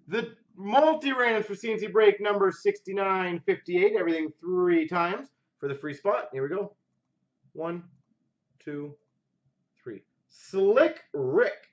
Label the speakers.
Speaker 1: The multi-randoms for C&C break number 6958. Everything 3 times for the free spot. Here we go. 1, 2, 3. Slick Rick.